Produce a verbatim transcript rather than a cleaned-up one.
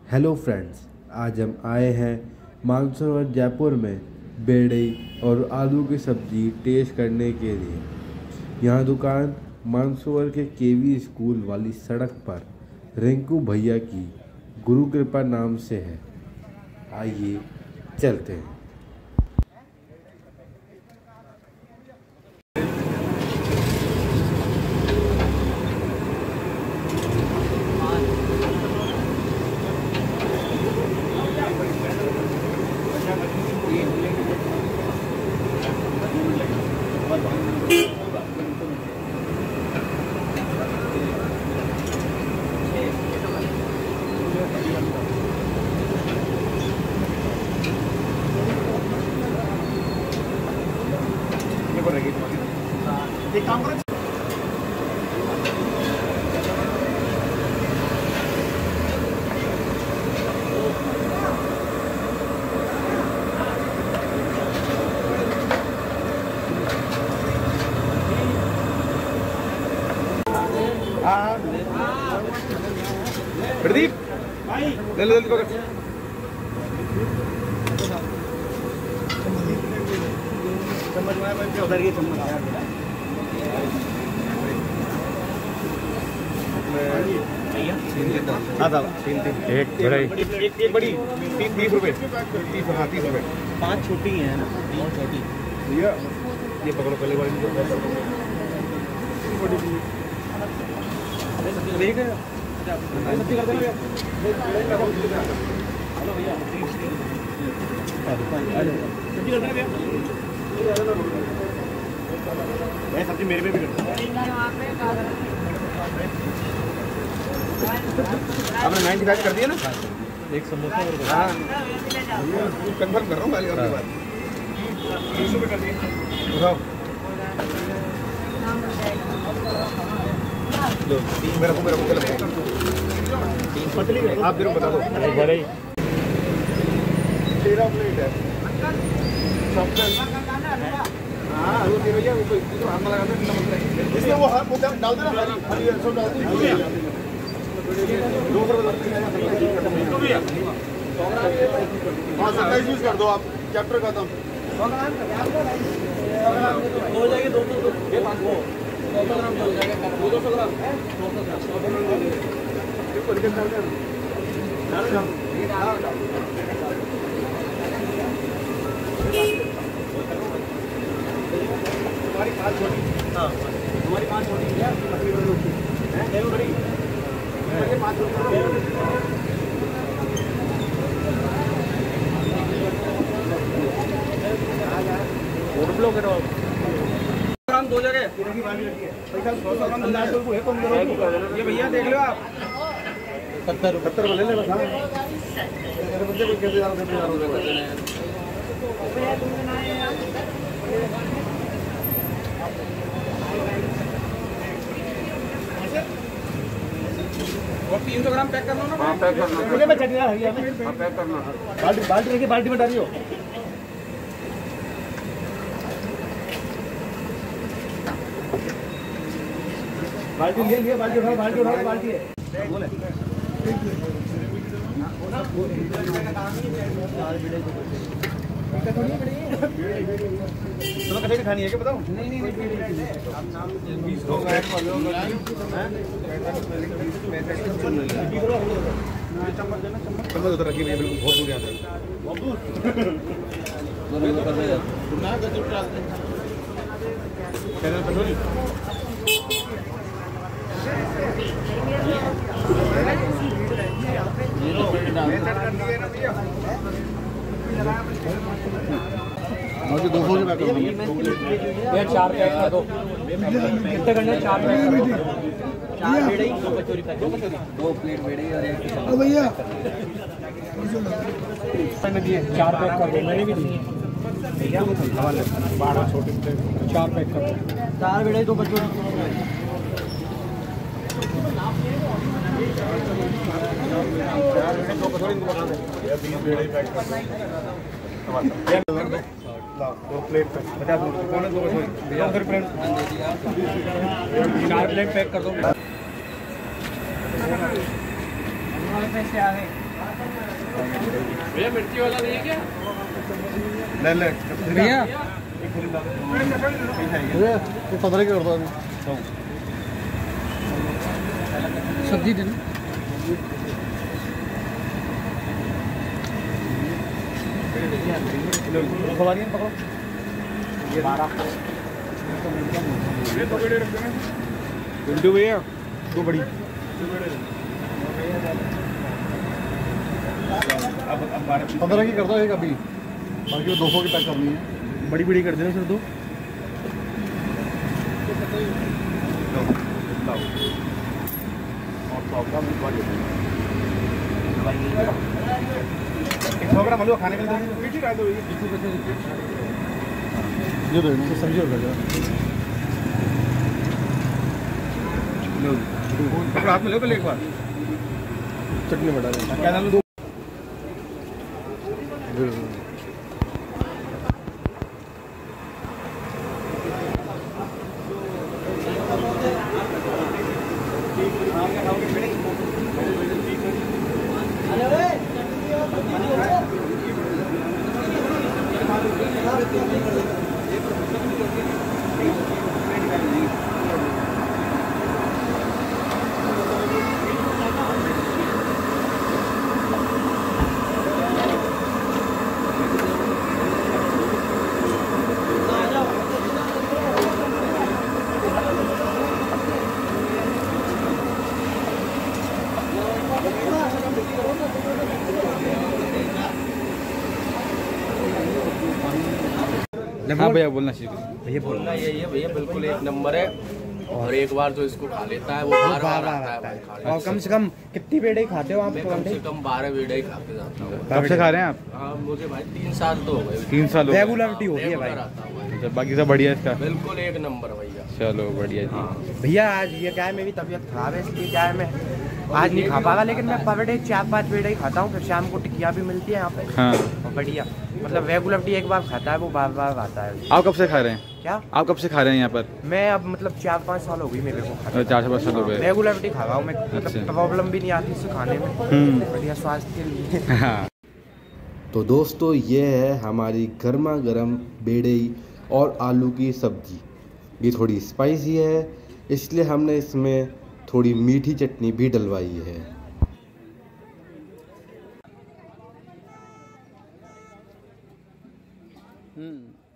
Hello friends, आज हम आए हैं मानसरोवर जयपुर में बेड़े और आलू की सब्ज़ी टेस्ट करने के लिए। यहाँ दुकान मानसरोवर के केवी स्कूल वाली सड़क पर रिंकू भैया की गुरु कृपा नाम से है। आइए चलते हैं। एक काम करो, प्रदीप ले लो जल्दी पकड़। चम्मच में उधर ये चम्मच एक एक एक बड़ी तीस तीस रुपए तीस हाँ तीस रुपए पाँच छोटी है ना तीन छोटी भैया ये पकड़ो पहले वाली सब्जी कर देना हेलो भैया सब्जी कर देना भैया सब्जी मेरे पे भी कर आपने नाइन्टी फाइव कर दिया ना एक समोसा और हाँ कंफर्म कर रहा हूँ पहले आपके बाद तीस रुपये कर दिए उठाओ लो मेरा को मेरा को चलो पतली आप जरूर बता दो बड़े तेरह प्लेट है हाँ वो दे भैया वो तो हाथ में लगाना है कितना मतलब है इसमें वो हाथ वो डाल देना हरी हरी सब डाल दो दो भैया हाँ सत्ताईस यूज कर दो आप चैप्टर खत्म हो जाएगी दो सौ ये पाँच वो दो सौ ग्राम हो जाएगा दो दो सौ ग्राम दो सौ ग्राम देखो निकल डाल देना हमारी पाँच छोटी हाँ हमारी पाँच छोटी है पतली बड़ी रोटी है बड़ी पाँच ओवरफ्लो करो ग्राम दो जगह ये भैया देख लो आप सत्तर सत्तर ले ले बस बच्चे कोई कैसे और तीन सौ ग्राम पैक करना ना हाँ पैक करना मुझे मैं चटनी आ रही है हाँ पैक करना बाल्टी बाल्टी लेके बाल्टी में डालियो बाल्टी ले लिया बाल्टी उठाओ बाल्टी उठाओ बाल्टी है बोले तुम्हें कटे खानी है क्या बताओ नहीं नहीं चम्मच उधर रखी बिल्कुल बहुत दूर आता है बहुत मुझे दो सौ रुपये कर दो चार पैक कर दो कितने करने चार पैक कर दो चार बेड़े दो कचौरी पैक दो कचौरी दो प्लेट बेड़े और एक भैया मैंने दिए चार पैक कर दो मैंने भी दिए भैया बारह छोटे प्लेट चार पैक कर दो चार बेड़े दो कचौरी चार बेड़े दो कचौरी बना दे बीस बेड़े पैक कर दो दो प्लेट पैक पचास रुपये कौन है दो कचौरी प्लेट चार प्लेट पैक कर दो पैसे आ गए भैया मिर्ची वाला नहीं है क्या? ले ले भैया पंद्रह की कर दो सब्जी देना। पकड़ो ये बारह भैया दो बड़ी पंद्रह की कर दो एक अभी, बाकी वो दो सौ की पैक करनी है। बड़ी बड़ी कर देना सर दो। सौ ग्राम आलू खाने के लिए ये दो सब्जी और हाथ में लो पहले एक बार चटनी बटा दें क्या डालो दो। हाँ भैया बोलना चाहिए। भैया बोलना यही है भैया, बिल्कुल एक नंबर है। और एक बार जो इसको खा लेता है वो बार बार आता है भाई खाने। और कम से कम कितनी बेड़े खाते हो आप? कम से कम बारह बेड़े ही खा के जाता हूँ। कब से खा रहे हैं आप? हाँ मुझे भाई तीन साल तो हो गए। तीन साल हो गए। रेगुलरिटी हो गई है भाई। अच्छा, बाकी सब बढ़िया है इसका? बिल्कुल एक नंबर भैया। चलो बढ़िया जी। भैया आज ये क्या है, मेरी तबीयत खराब है इसलिए क्या है मैं आज नहीं खा पागा, लेकिन मैं पर डे चार पाँच बेड़े ही खाता हूँ। फिर शाम को टिकिया भी मिलती है यहाँ पे। हाँ और बढ़िया, मतलब रेगुलरिटी एक बार खाता है वो बार बार आता है। आप कब से खा रहे हैं? क्या आप कब से खा रहे हैं यहाँ पर? मैं अब मतलब चार पाँच साल हो गई मेरे को खाते। चार से पाँच साल हो गए। रेगुलरिटी खा रहा हूँ मैं, अच्छा। मतलब प्रॉब्लम भी नहीं आती इससे खाने में। हम्म। बढ़िया स्वास्थ्य के लिए। हाँ तो दोस्तों ये है हमारी गर्मा गर्म बेड़ई और आलू की सब्जी। ये थोड़ी स्पाइसी है इसलिए हमने इसमें थोड़ी मीठी चटनी भी डलवाई है। हम्म